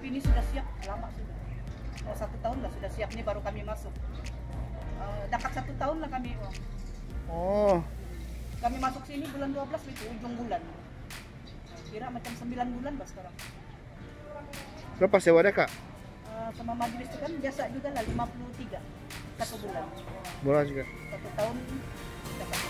ini sudah siap lama sudah. Oh, 1 tahun lah sudah siap, nih baru kami masuk. Dekat 1 tahun lah kami. Oh. Kami masuk sini bulan 12 itu ujung bulan. Kira macam 9 bulan bah sekarang. Berapa sewanya kak? Sama majelis itu kan biasa juga lah 53 1 bulan. Murah juga. 1 tahun dapat